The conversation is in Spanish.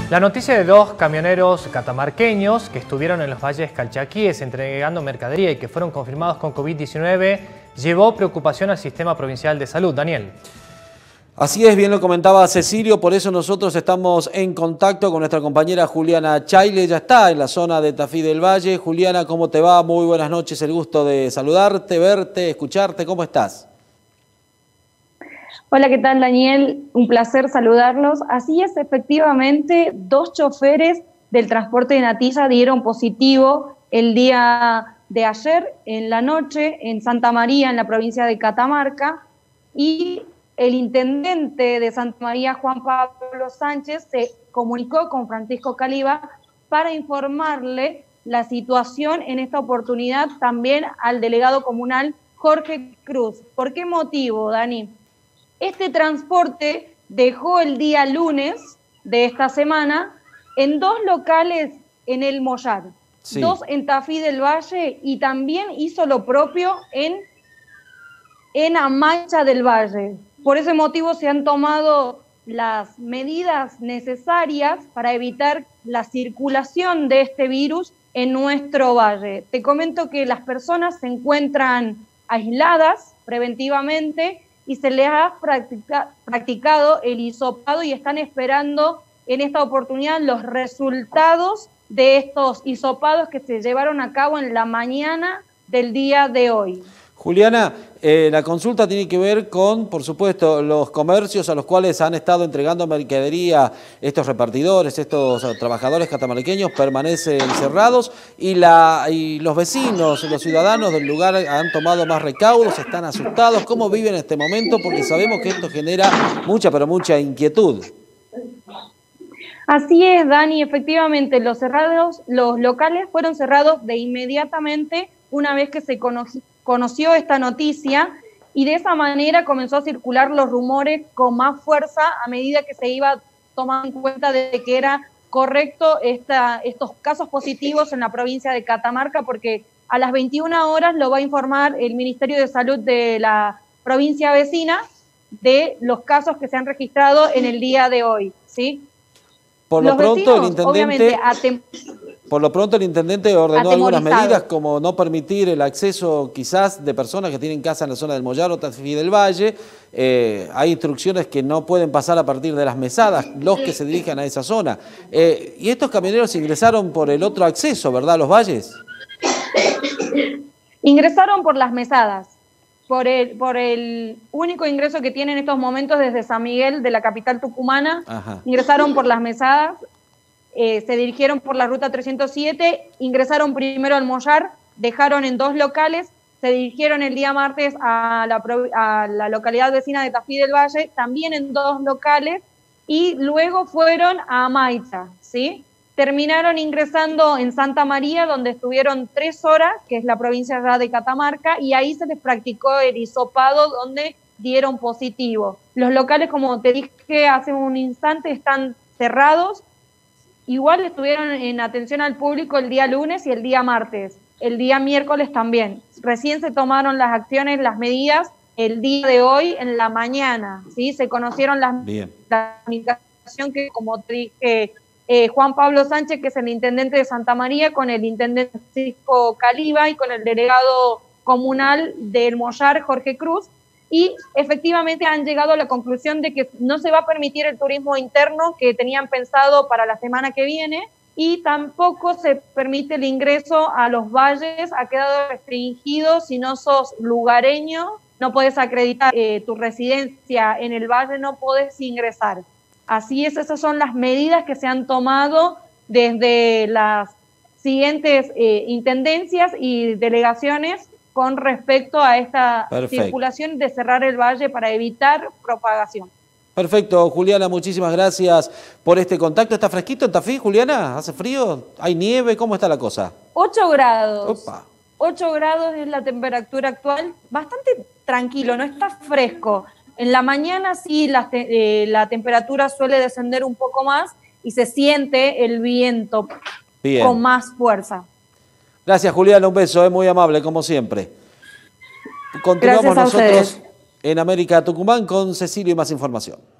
La noticia de dos camioneros catamarqueños que estuvieron en los valles calchaquíes entregando mercadería y que fueron confirmados con COVID-19 llevó preocupación al sistema provincial de salud. Daniel. Así es, bien lo comentaba Cecilio, por eso nosotros estamos en contacto con nuestra compañera Juliana Chaile, ya está en la zona de Tafí del Valle. Juliana, ¿cómo te va? Muy buenas noches, el gusto de saludarte, verte, escucharte, ¿cómo estás? Hola, ¿qué tal, Daniel? Un placer saludarlos. Así es, efectivamente, dos choferes del transporte de natilla dieron positivo el día de ayer, en la noche, en Santa María, en la provincia de Catamarca, y el intendente de Santa María, Juan Pablo Sánchez, se comunicó con Francisco Caliba para informarle la situación en esta oportunidad también al delegado comunal Jorge Cruz. ¿Por qué motivo, Dani? Este transporte dejó el día lunes de esta semana en dos locales en el Mollar, sí, dos en Tafí del Valle, y también hizo lo propio en Amaicha del Valle. Por ese motivo se han tomado las medidas necesarias para evitar la circulación de este virus en nuestro valle. Te comento que las personas se encuentran aisladas preventivamente y se les ha practicado el hisopado y están esperando en esta oportunidad los resultados de estos hisopados que se llevaron a cabo en la mañana del día de hoy. Juliana, la consulta tiene que ver con, por supuesto, los comercios a los cuales han estado entregando mercadería estos repartidores, estos trabajadores catamarqueños permanecen cerrados y los vecinos, los ciudadanos del lugar han tomado más recaudos, están asustados. ¿Cómo viven en este momento? Porque sabemos que esto genera mucha, pero mucha inquietud. Así es, Dani, efectivamente los locales fueron cerrados de inmediatamente una vez que se conoció esta noticia, y de esa manera comenzó a circular los rumores con más fuerza a medida que se iba tomando en cuenta de que era correcto estos casos positivos en la provincia de Catamarca, porque a las 21 horas lo va a informar el Ministerio de Salud de la provincia vecina de los casos que se han registrado en el día de hoy, ¿sí? Por lo pronto el intendente ordenó algunas medidas como no permitir el acceso quizás de personas que tienen casa en la zona del Mollar o Tafí del Valle. Hay instrucciones que no pueden pasar a partir de las mesadas, los que se dirijan a esa zona. Y estos camioneros ingresaron por el otro acceso, ¿verdad, a los valles? Ingresaron por las mesadas, por el único ingreso que tienen en estos momentos desde San Miguel, de la capital tucumana. Ajá. Ingresaron por las mesadas. Se dirigieron por la ruta 307, ingresaron primero al Mollar, dejaron en dos locales, se dirigieron el día martes a la localidad vecina de Tafí del Valle, también en dos locales, y luego fueron a Amaicha, ¿sí? Terminaron ingresando en Santa María, donde estuvieron 3 horas, que es la provincia ya de Catamarca, y ahí se les practicó el hisopado, donde dieron positivo. Los locales, como te dije hace un instante, están cerrados. Igual estuvieron en atención al público el día lunes y el día martes, el día miércoles también. Recién se tomaron las acciones, las medidas el día de hoy en la mañana, ¿sí? Se conocieron la comunicación que, como te dije, Juan Pablo Sánchez, que es el intendente de Santa María, con el intendente Francisco Caliba y con el delegado comunal del Mollar, Jorge Cruz, y efectivamente han llegado a la conclusión de que no se va a permitir el turismo interno que tenían pensado para la semana que viene, y tampoco se permite el ingreso a los valles. Ha quedado restringido. Si no sos lugareño, no puedes acreditar tu residencia en el valle, no podés ingresar. Así es, esas son las medidas que se han tomado desde las siguientes intendencias y delegaciones con respecto a esta circulación de cerrar el valle para evitar propagación. Perfecto, Juliana, muchísimas gracias por este contacto. ¿Está fresquito en Tafí, Juliana? ¿Hace frío? ¿Hay nieve? ¿Cómo está la cosa? 8 grados. Opa. 8 grados es la temperatura actual. Bastante tranquilo, no está fresco. En la mañana sí la temperatura suele descender un poco más y se siente el viento con más fuerza. Gracias, Juliana, un beso, es muy amable, como siempre. Continuamos nosotros en América Tucumán con Cecilio y más información.